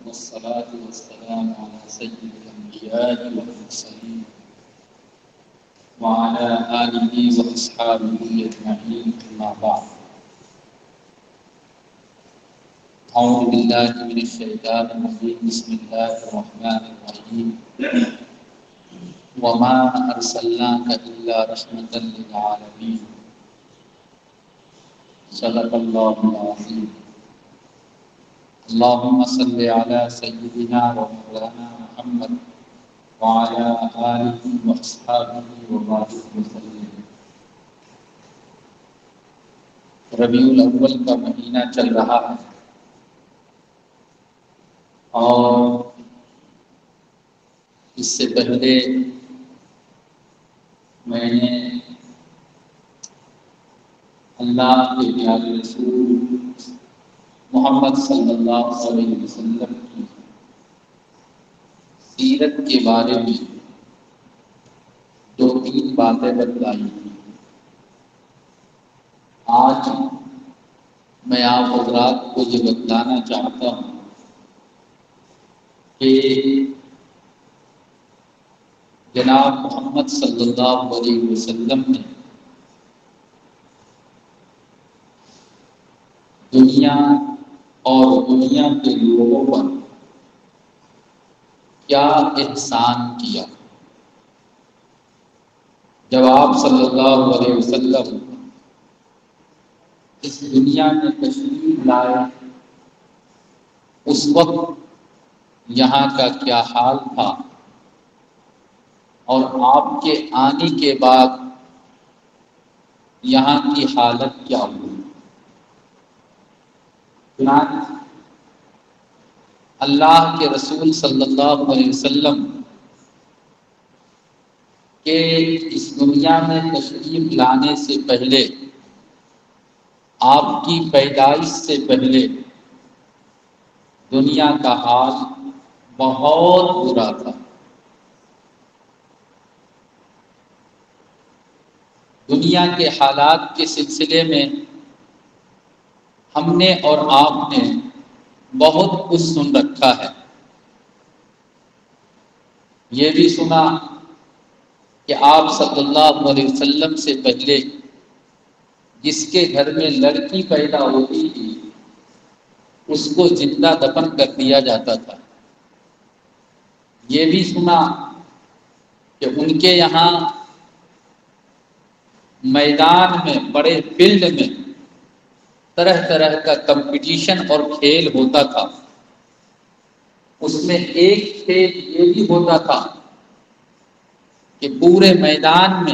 والصلاة والسلام على سيد الأنبياء والمرسلين وعلى آله وأصحابه أجمعين أما بعد أعوذ بالله من الشيطان الرجيم بسم الله الرحمن الرحيم وما أرسلناك إلا رحمة للعالمين صدق الله العظيم اللهم صل على سيدنا ومولانا محمد وعلى آله وأصحابه وبارك وسلم۔ ربیع الاول کا مہینہ چل رہا ہے اور اس سے پہلے میں نے اللہ کے پیارے رسول محمد صلی اللہ علیہ وسلم کی سیرت کے بارے میں 2-3 باتیں بتلائی تھیں۔ آج میں آپ حضرات کو یہ بتلانا چاہتا ہوں کہ جناب محمد صلی اللہ علیہ وسلم نے دنیا اور دنیا کے لوگوں پر کیا احسان کیا۔ جب آپ صلی اللہ علیہ وسلم اس دنیا میں تشریف لائے اس وقت یہاں کا کیا حال تھا اور آپ کے آنے کے بعد یہاں کی حالت کیا ہوئی۔ اللہ کے رسول صلی اللہ علیہ وسلم کے اس دنیا میں تشریف لانے سے پہلے، آپ کی پیدائش سے پہلے دنیا کا حال بہت برا تھا۔ دنیا کے حالات کے سلسلے میں ہم نے اور آپ نے بہت کچھ سن رکھا ہے۔ یہ بھی سنا کہ آپ صلی اللہ علیہ وسلم سے پہلے جس کے گھر میں لڑکی پیدا ہوتی تھی اس کو زندہ دفن کر دیا جاتا تھا۔ یہ بھی سنا کہ ان کے یہاں میدان میں، بڑے فیلڈ میں طرح طرح کا کمپٹیشن اور کھیل ہوتا تھا۔ اس میں ایک کھیل یہ بھی ہوتا تھا کہ پورے میدان میں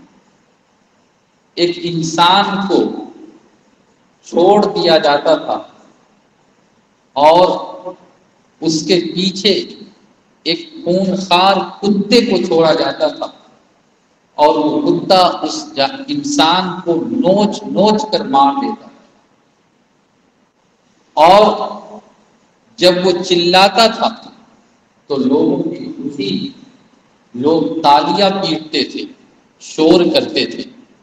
ایک انسان کو چھوڑ دیا جاتا تھا اور اس کے پیچھے ایک خونخوار کتے کو چھوڑا جاتا تھا اور وہ کتا اس انسان کو نوچ نوچ کر مار دیتا تھا، اور جب وہ چلاتا تھا تو لوگوں کی خوشی، لوگ تالیاں پیٹتے تھے، شور کرتے تھے۔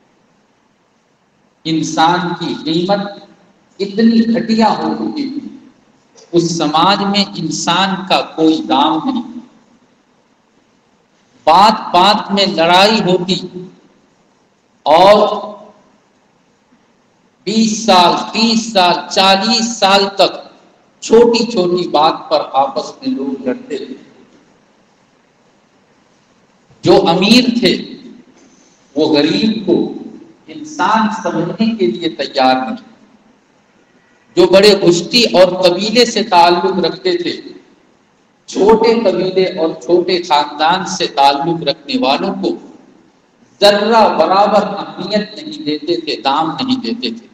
انسان کی قیمت اتنی گھٹیا ہو چکی تھی، اس سماج میں انسان کا کوئی دام نہیں، بات بات میں لڑائی ہوتی اور 20 سال 30 سال 40 سال تک چھوٹی چھوٹی بات پر آپس میں لوگ لڑتے تھے۔ جو امیر تھے وہ غریب کو انسان سمجھنے کے لیے تیار نہیں، جو بڑے گشتی اور قبیلے سے تعلق رکھتے تھے، چھوٹے قبیلے اور چھوٹے خاندان سے تعلق رکھنے والوں کو ذرہ برابر اہمیت نہیں دیتے تھے، دام نہیں دیتے تھے۔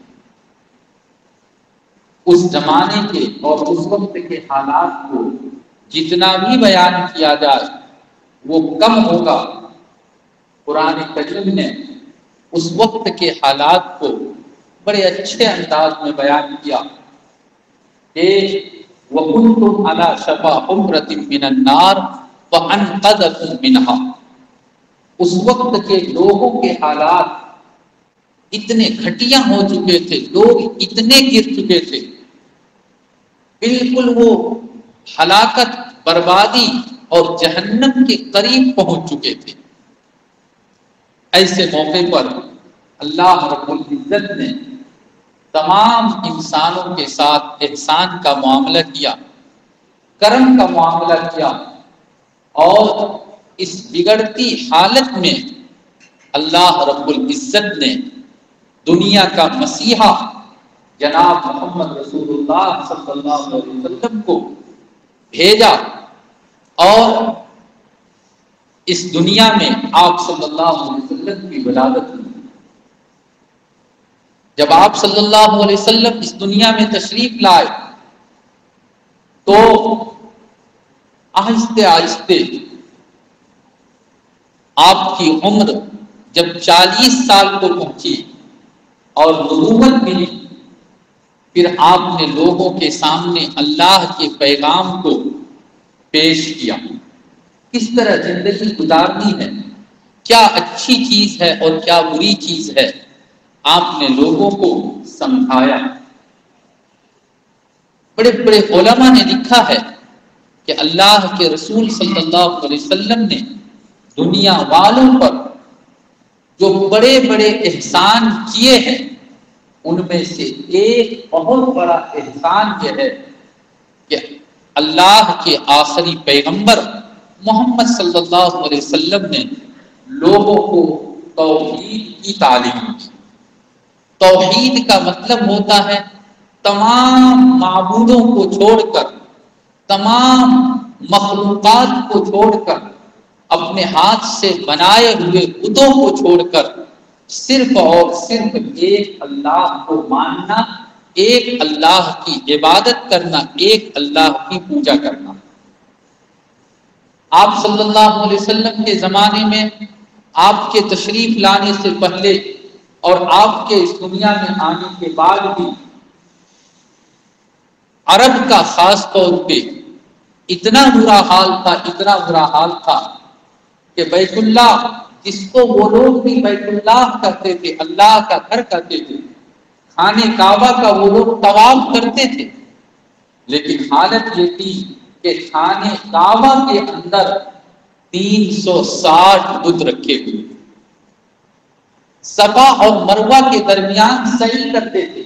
اس زمانے کے اور اس وقت کے حالات کو جتنا بھی بیان کیا جائے وہ کم ہوگا۔ قرآن کریم نے اس وقت کے حالات کو بڑے اچھے انداز میں بیان کیا کہ وَكُنْتُمْ عَلَى شَفَا حُفْرَةٍ مِّنَ النَّارِ فَأَنْقَذَكُم مِّنْهَا۔ اس وقت کے لوگوں کے حالات اتنے گھٹیا ہو چکے تھے، لوگ اتنے گر چکے تھے، بالکل وہ ہلاکت، بربادی اور جہنم کے قریب پہنچ چکے تھے۔ ایسے موقع پر اللہ رب العزت نے تمام انسانوں کے ساتھ احسان کا معاملہ کیا، کرم کا معاملہ کیا، اور اس بگڑتی حالت میں اللہ رب العزت نے دنیا کا مسیحا جناب محمد رسول اللہ صلی اللہ علیہ وسلم کو بھیجا، اور اس دنیا میں آپ صلی اللہ علیہ وسلم کی ولادت ہوئی۔ جب آپ صلی اللہ علیہ وسلم اس دنیا میں تشریف لائے تو آہستہ آہستہ آپ کی عمر جب 40 سال کو پہنچی اور نبوت ملی، پھر آپ نے لوگوں کے سامنے اللہ کے پیغام کو پیش کیا، کس طرح زندگی گزارنی ہے، کیا اچھی چیز ہے اور کیا بری چیز ہے، آپ نے لوگوں کو سمجھایا۔ بڑے بڑے علماء نے لکھا ہے کہ اللہ کے رسول صلی اللہ علیہ وسلم نے دنیا والوں پر جو بڑے بڑے احسان کیے ہیں، ان میں سے ایک بہت بڑا احسان یہ ہے کہ اللہ کے آخری پیغمبر محمد صلی اللہ علیہ وسلم نے لوگوں کو توحید کی تعلیم دی۔ توحید کا مطلب ہوتا ہے تمام معبودوں کو چھوڑ کر، تمام مخلوقات کو چھوڑ کر، اپنے ہاتھ سے بنائے ہوئے بتوں کو چھوڑ کر صرف اور صرف ایک اللہ کو ماننا، ایک اللہ کی عبادت کرنا، ایک اللہ کی پوجا کرنا۔ آپ صلی اللہ علیہ وسلم کے زمانے میں آپ کے تشریف لانے سے پہلے اور آپ کے اس دنیا میں آنے کے بعد بھی عرب کا خاص طور پہ اتنا برا حال تھا، اتنا برا حال تھا کہ بیت اللہ، جس کو وہ لوگ بھی بیت اللہ کرتے تھے، اللہ کا گھر کرتے تھے، خانے کعبہ کا وہ لوگ طواف کرتے تھے، لیکن حالت یہ تھی کہ خانے کعبہ کے اندر 360 بت رکھے ہوئے، صفا اور مروہ کے درمیان سعی کرتے تھے،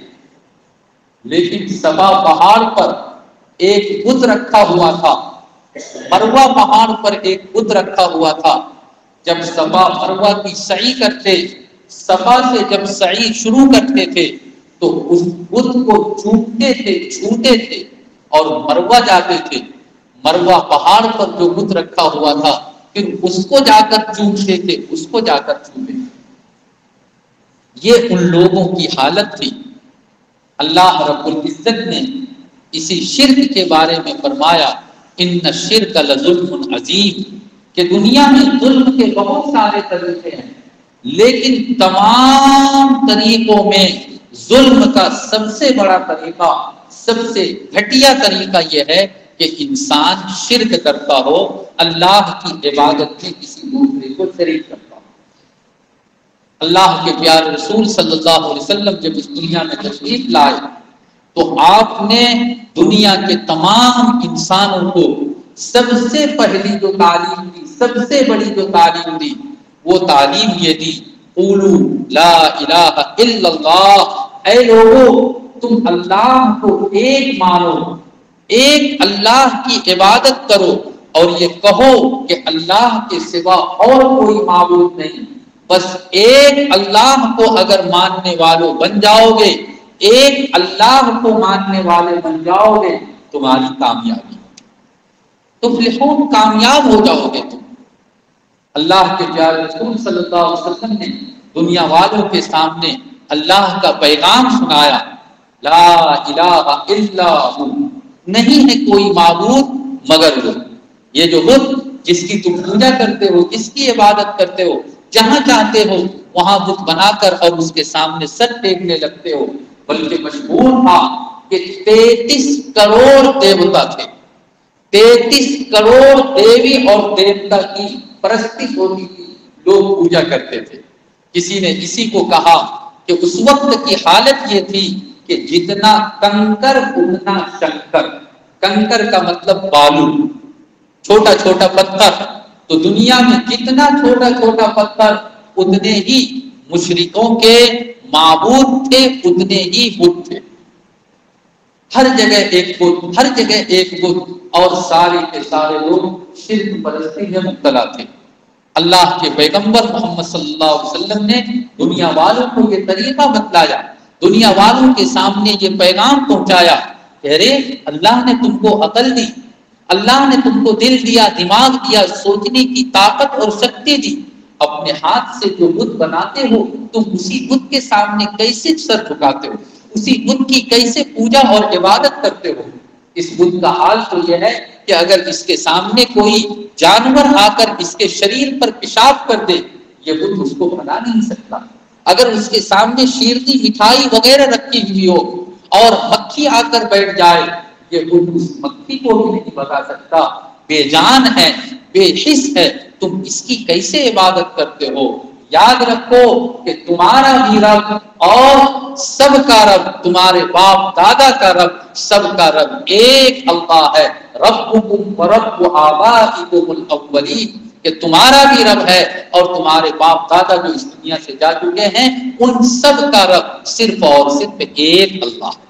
لیکن صفا پہاڑ پر ایک بت رکھا ہوا تھا، مروہ پہاڑ پر ایک بت رکھا ہوا تھا۔ جب صفا مروہ کی سعی کرتے، صفا سے جب سعی شروع کرتے تھے تو اس بت کو چھوتے تھے اور مروہ جاتے تھے، مروہ پہاڑ پر جو بت رکھا ہوا تھا پھر اس کو جا کر چومتے تھے، اس کو جا کر چومتے تھے۔ یہ ان لوگوں کی حالت تھی۔ اللہ رب العزت نے اسی شرک کے بارے میں فرمایا، ان الشرک لظلم عظیم، کہ دنیا میں ظلم کے بہت سارے طریقے ہیں، لیکن تمام طریقوں میں ظلم کا سب سے بڑا طریقہ، سب سے گھٹیا طریقہ یہ ہے کہ انسان شرک کرتا ہو، اللہ کی عبادت میں کسی دوسرے کو شریک کرتا ہو۔ اللہ کے پیارے رسول صلی اللہ علیہ وسلم جب اس دنیا میں تشریف لائے تو آپ نے دنیا کے تمام انسانوں کو سب سے پہلی جو تعلیم دی، سب سے بڑی جو تعلیم دی، وہ تعلیم یہ دی، قولوا لا الہ الا اللہ، اے لوگو تم اللہ کو ایک مانو، ایک اللہ کی عبادت کرو، اور یہ کہو کہ اللہ کے سوا اور کوئی معبود نہیں، بس ایک اللہ کو اگر ماننے والوں بن جاؤ گے، ایک اللہ کو ماننے والے بن جاؤ گے، تمہاری کامیابی، تفلحون، کامیاب ہو جاؤ گے تم۔ اللہ کے پیارے رسول صلی اللہ علیہ وسلم نے دنیا والوں کے سامنے اللہ کا پیغام سنایا، لا الہ الا ہو، نہیں ہے کوئی معبود مگر وہ۔ یہ جو بت جس کی تم پوجا کرتے ہو، جس کی عبادت کرتے ہو، جہاں چاہتے ہو وہاں بت بنا کر اور اس کے سامنے سر ٹیکنے لگتے ہو، بلکہ مشہور تھا کہ 33 کروڑ دیوتا تھے، 33 کروڑ دیوی اور دیوتا کی پرستی ہوتی تھی، لوگ پوجا کرتے تھے۔ کسی نے اسی کو کہا کہ اس وقت کی حالت یہ تھی کہ جتنا کنکر اتنا شنکر، کنکر کا مطلب بالو، چھوٹا چھوٹا پتھر. تو دنیا میں جتنا چھوٹا چھوٹا پتھر اتنے ہی مشرکوں کے معبود تھے، اتنے ہی بت تھے. ہر جگہ ایک بت، ہر جگہ ایک بت، اور سارے کے سارے لوگ شرک پرستی میں مبتلا تھے. اللہ کے پیغمبر محمد صلی اللہ علیہ وسلم نے دنیا والوں کو یہ طریقہ بتلایا، دنیا والوں کے سامنے یہ پیغام پہنچایا کہ ارے اللہ نے تم کو عقل دی، اللہ نے تم کو دل دیا، دماغ دیا، سوچنے کی طاقت اور شکتی دی. اپنے ہاتھ سے جو بت بناتے ہو تم اسی بت کے سامنے کیسے سر جھکاتے ہو، اسی بت کی کیسے پوجا اور عبادت کرتے ہو. اس بت کا حال تو یہ ہے کہ اگر اس کے سامنے کوئی جانور آ کر اس کے شریر پر پیشاب کر دے یہ بت اس کو بنا نہیں سکتا. اگر اس کے سامنے شیرنی مٹھائی وغیرہ رکھی ہوئی ہو اور مکھی آ کر بیٹھ جائے یہ بت اس مکھی کو بھی نہیں بتا سکتا. بے جان ہے، بے حس ہے، تم اس کی کیسے عبادت کرتے ہو. یاد رکھو کہ تمہارا بھی رب اور سب کا رب، تمہارے باپ دادا کا رب، سب کا رب ایک اللہ ہے. ربکم ورب آبائکم الاولین، کہ تمہارا بھی رب ہے اور تمہارے باپ دادا جو اس دنیا سے جا چکے ہیں ان سب کا رب صرف اور صرف ایک اللہ ہے.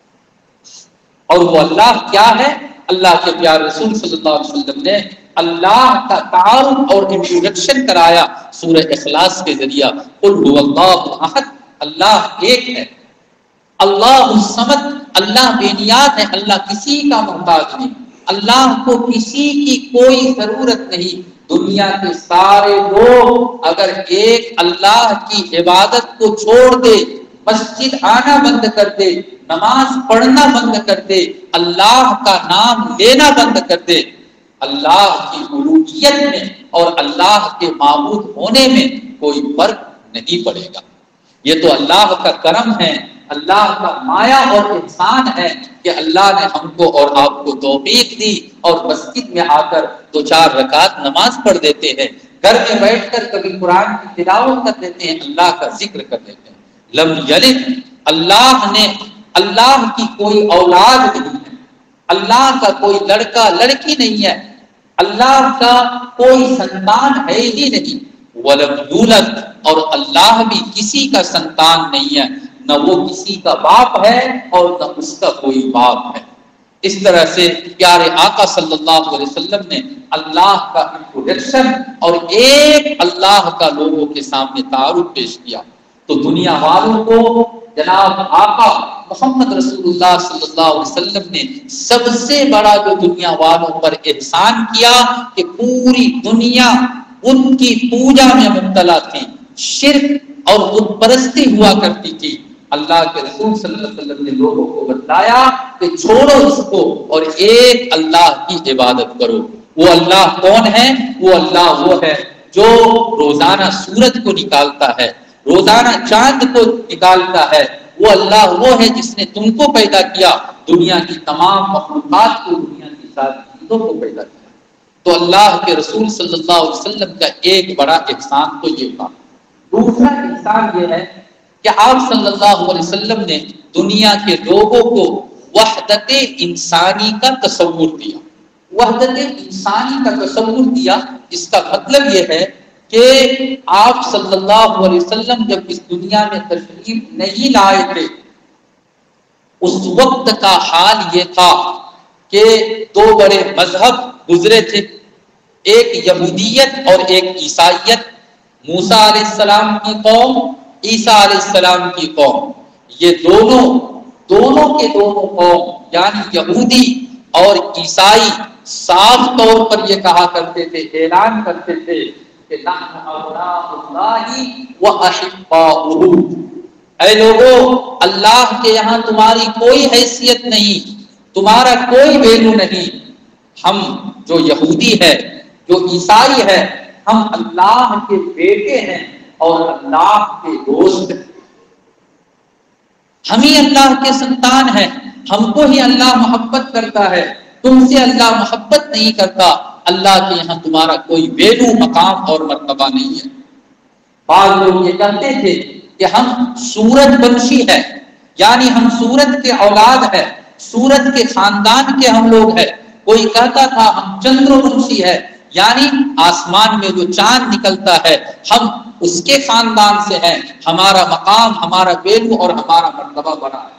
اور وہ اللہ کیا ہے؟ اللہ کے پیارے رسول صلی اللہ علیہ وسلم نے اللہ کا تعارف اور انٹروڈکشن کرایا سورہ اخلاص کے ذریعہ. قل هو اللہ احد، اللہ ایک ہے. اللہ الصمد، اللہ بے نیاز ہے، اللہ کسی کا محتاج نہیں، اللہ کو کسی کی کوئی ضرورت نہیں. دنیا کے سارے لوگ اگر ایک اللہ کی عبادت کو چھوڑ دے، مسجد آنا بند کر دے، نماز پڑھنا بند کر دے، اللہ کا نام لینا بند کر دے، اللہ کی الوہیت میں اور اللہ کے معبود ہونے میں کوئی فرق نہیں پڑے گا. یہ تو اللہ کا کرم ہے، اللہ کا مایا اور احسان ہے کہ اللہ نے ہم کو اور آپ کو توفیق دی اور مسجد میں آ کر 2-4 رکعت نماز پڑھ دیتے ہیں، گھر میں بیٹھ کر کبھی قرآن کی تلاوت کر دیتے ہیں، اللہ کا ذکر کر دیتے ہیں. لم یلد، اللہ نے، اللہ کی کوئی اولاد نہیں ہے، اللہ کا کوئی لڑکا لڑکی نہیں ہے، اللہ کا کوئی سنتان ہے ہی نہیں. ولم یولد، اور اللہ بھی کسی کا سنتان نہیں ہے، نہ وہ کسی کا باپ ہے اور نہ اس کا کوئی باپ ہے. اس طرح سے پیارے آقا صلی اللہ علیہ وسلم نے اللہ کا انٹروڈکشن اور ایک اللہ کا لوگوں کے سامنے تعارف پیش کیا. تو دنیا والوں کو جناب آقا محمد رسول اللہ صلی اللہ علیہ وسلم نے سب سے بڑا جو دنیا والوں پر احسان کیا کہ پوری دنیا ان کی پوجا میں مبتلا تھی، شرک اور بت پرستی ہوا کرتی تھی. اللہ کے رسول صلی اللہ علیہ وسلم نے لوگوں کو بتلایا کہ چھوڑو اس کو اور ایک اللہ کی عبادت کرو. وہ اللہ کون ہے؟ وہ اللہ وہ ہے جو روزانہ سورج کو نکالتا ہے، روزانہ چاند کو نکالتا ہے. وہ اللہ وہ ہے جس نے تم کو پیدا کیا، دنیا کی تمام مخلوقات کو، دنیا کی ساری چیزوں کو پیدا کیا. تو اللہ کے رسول صلی اللہ علیہ وسلم کا ایک بڑا احسان تو یہ تھا. دوسرا احسان یہ ہے کہ آپ صلی اللہ علیہ وسلم نے دنیا کے لوگوں کو وحدت انسانی کا تصور دیا. وحدت انسانی کا تصور دیا، اس کا مطلب یہ ہے کہ آپ صلی اللہ علیہ وسلم جب اس دنیا میں تشریف نہیں لائے تھے اس وقت کا حال یہ تھا کہ 2 بڑے مذہب گزرے تھے، ایک یہودیت اور ایک عیسائیت. موسیٰ علیہ السلام کی قوم، عیسیٰ علیہ السلام کی قوم، یہ دونوں کے دونوں قوم یعنی یہودی اور عیسائی صاف طور پر یہ کہا کرتے تھے، اعلان کرتے تھے کہ نحن ابناء اللہ واحباؤہ، اے لوگو اللہ کے یہاں تمہاری کوئی حیثیت نہیں، تمہارا کوئی ویلو نہیں. ہم جو یہودی ہے، جو عیسائی ہے، ہم اللہ کے بیٹے ہیں اور اللہ کے دوست ہیں. ہم ہی اللہ کے سنتان ہیں، ہم کو ہی اللہ محبت کرتا ہے، تم سے اللہ محبت نہیں کرتا. اللہ کے یہاں تمہارا کوئی ویلو، مقام اور مرتبہ نہیں ہے. بعض لوگ یہ کہتے تھے کہ ہم سورج ونشی ہے، یعنی ہم سورج کے اولاد ہے، سورج کے خاندان کے ہم لوگ ہیں، کوئی کہتا تھا ہم چندر ونشی ہے، یعنی آسمان میں جو چاند نکلتا ہے ہم اس کے خاندان سے ہیں، ہمارا مقام، ہمارا ویلو اور ہمارا مرتبہ بڑا ہے۔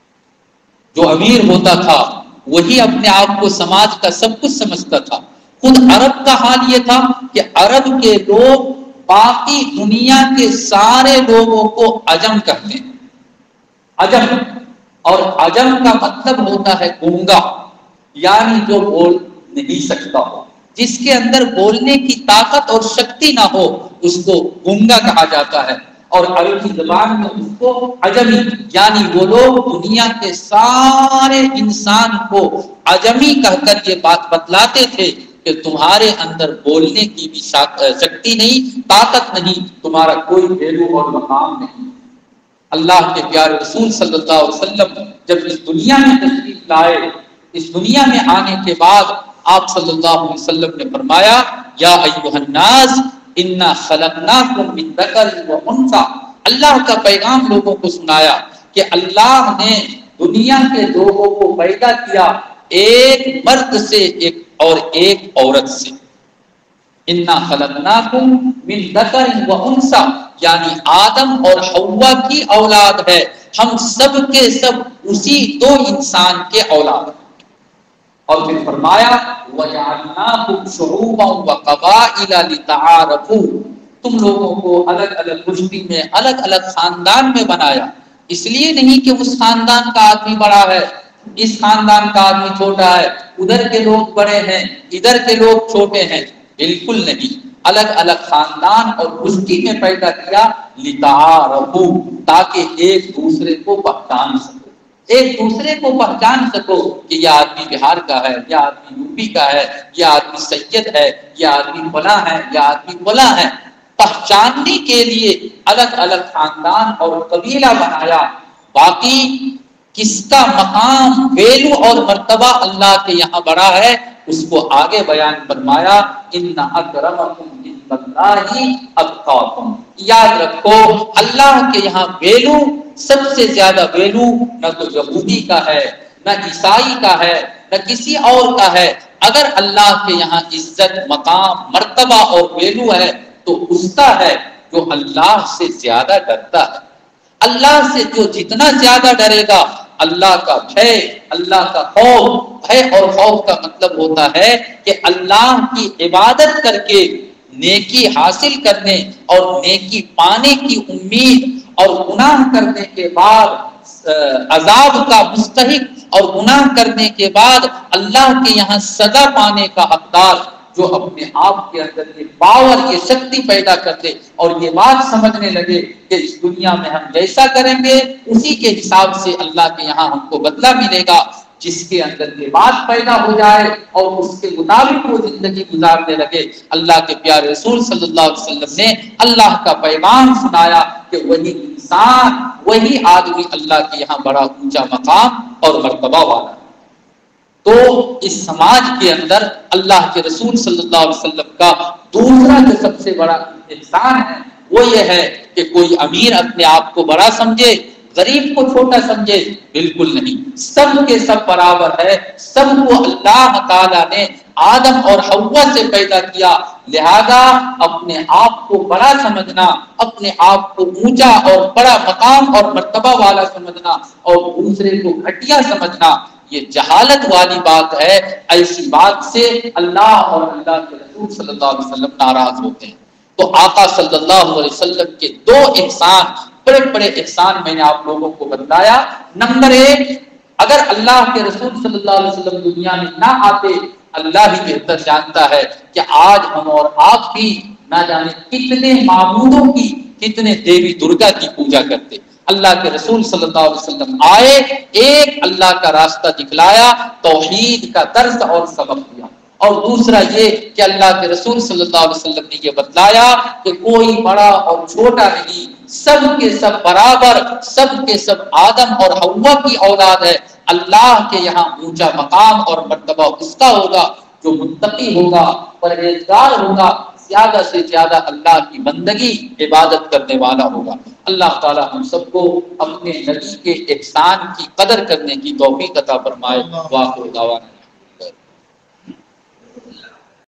جو امیر ہوتا تھا وہی اپنے آپ کو سماج کا سب کچھ سمجھتا تھا۔ خود عرب کا حال یہ تھا کہ عرب کے لوگ باقی دنیا کے سارے لوگوں کو عجم کہتے ہیں، عجم، اور عجم کا مطلب ہوتا ہے گونگا، یعنی جو بول نہیں سکتا ہو، جس کے اندر بولنے کی طاقت اور شکتی نہ ہو اس کو گونگا کہا جاتا ہے۔ اور عربی زبان میں اس کو عجمی، یعنی وہ لوگ دنیا کے سارے انسان کو عجمی کہہ کر یہ بات بتلاتے تھے کہ تمہارے اندر بولنے کی بھی شکتی نہیں، طاقت نہیں، تمہارا کوئی ویلو اور مقام نہیں۔ اللہ کے پیارے رسول صلی اللہ علیہ وسلم جب اس دنیا میں تشریف لائے، اس دنیا میں آنے کے بعد آپ صلی اللہ علیہ وسلم نے فرمایا یا ایھا الناس انا خلقناکم من ذکر و انثی، اللہ کا پیغام لوگوں کو سنایا کہ اللہ نے دنیا کے لوگوں کو پیدا کیا ایک مرد سے اور ایک عورت سے۔ انا خلقناکم من ذکر و انثی، یعنی آدم اور حوا کی اولاد ہے، ہم سب کے سب اسی دو انسان کے اولاد ہیں۔ اور پھر فرمایا وَجَعَلْنَاكُمْ شُعُوبًا وَقَبَائِلَ لِتَعَارَفُوا، تم لوگوں کو الگ الگ مشتی میں، الگ الگ خاندان میں بنایا، اس لیے نہیں کہ اس خاندان کا آدمی بڑا ہے، اس خاندان کا آدمی چھوٹا ہے، ادھر کے لوگ بڑے ہیں، ادھر کے لوگ چھوٹے ہیں، بالکل نہیں، الگ الگ خاندان اور مشتی میں پیدا کیا لِتَعَارَفُوا، تاکہ ایک دوسرے کو پہچان سکو، ایک دوسرے کو پہچان سکو کہ یہ آدمی بہار کا ہے، یہ آدمی یو پی کا ہے، یہ آدمی سید ہے، یہ آدمی فلاں ہے، یہ آدمی فلاں ہے۔ پہچاننے کے لیے الگ الگ خاندان اور قبیلہ بنایا۔ باقی کس کا مقام، ویلو اور مرتبہ اللہ کے یہاں بڑا ہے اس کو آگے بیان فرمایا ان اکرمکم عند اللہ اتقاکم، یاد رکھو اللہ کے یہاں ویلو، سب سے زیادہ ویلو نہ تو یہودی کا ہے، نہ عیسائی کا ہے، نہ کسی اور کا ہے، اگر اللہ کے یہاں عزت، مقام، مرتبہ اور ویلو ہے تو اس کا ہے جو اللہ سے زیادہ ڈرتا ہے۔ اللہ سے جو جتنا زیادہ ڈرے گا، اللہ کا بھے، اللہ کا خوف، بھے اور خوف کا مطلب ہوتا ہے کہ اللہ کی عبادت کر کے نیکی حاصل کرنے اور نیکی پانے کی امید، اور گناہ کرنے کے بعد عذاب کا مستحق اور گناہ کرنے کے بعد اللہ کے یہاں سزا پانے کا حقدار، جو اپنے آپ کے اندر یہ پاور، یہ شکتی پیدا کرتے اور یہ بات سمجھنے لگے کہ اس دنیا میں ہم جیسا کریں گے اسی کے حساب سے اللہ کے یہاں ہم کو بدلہ ملے گا، جس کے اندر یہ بات پیدا ہو جائے اور اس کے مطابق وہ زندگی گزارنے لگے۔ اللہ کے پیارے رسول صلی اللہ علیہ وسلم نے اللہ کا پیغام سنایا کہ وہی انسان، وہی آدمی اللہ کے یہاں بڑا اونچا مقام اور مرتبہ والا ہے۔ تو اس سماج کے اندر اللہ کے رسول صلی اللہ علیہ وسلم کا دوسرا جو سب سے بڑا احسان ہے وہ یہ ہے کہ کوئی امیر اپنے آپ کو بڑا سمجھے، غریب کو چھوٹا سمجھے، بالکل نہیں، سب کے سب برابر ہے، سب کو اللہ تعالیٰ نے آدم اور حوا سے پیدا کیا، لہذا اپنے آپ کو بڑا سمجھنا، اپنے آپ کو اونچا اور بڑا مقام اور مرتبہ والا سمجھنا اور دوسرے کو گھٹیا سمجھنا، یہ جہالت والی بات ہے۔ ایسی بات سے اللہ اور اللہ کے رسول صلی اللہ علیہ وسلم ناراض ہوتے ہیں۔ تو آقا صلی اللہ علیہ وسلم کے دو احسان، بڑے بڑے احسان میں نے آپ لوگوں کو بتلایا۔ نمبر ایک، اگر اللہ کے رسول صلی اللہ علیہ وسلم دنیا میں نہ آتے، اللہ ہی بہتر جانتا ہے کہ آج ہم اور آپ بھی نہ جانے کتنے معبودوں کی، کتنے دیوی درگا کی پوجا کرتے۔ اللہ کے رسول صلی اللہ علیہ وسلم آئے، ایک اللہ کا راستہ دکھلایا، توحید کا درس اور سبق دیا، اور دوسرا یہ کہ اللہ کے رسول صلی اللہ علیہ وسلم نے یہ بتلایا کہ کوئی بڑا اور چھوٹا نہیں، سب کے سب برابر، سب کے سب آدم اور حوا کی اولاد ہے۔ اللہ کے یہاں اونچا مقام اور مرتبہ اس کا ہوگا جو متقی ہوگا، پرہیزگار ہوگا، زیادہ سے زیادہ اللہ کی بندگی عبادت کرنے والا ہوگا۔ اللہ تعالی ہم سب کو اپنے نبی کے احسان کی قدر کرنے کی توفیق عطا فرمائے۔ واخر دعوانا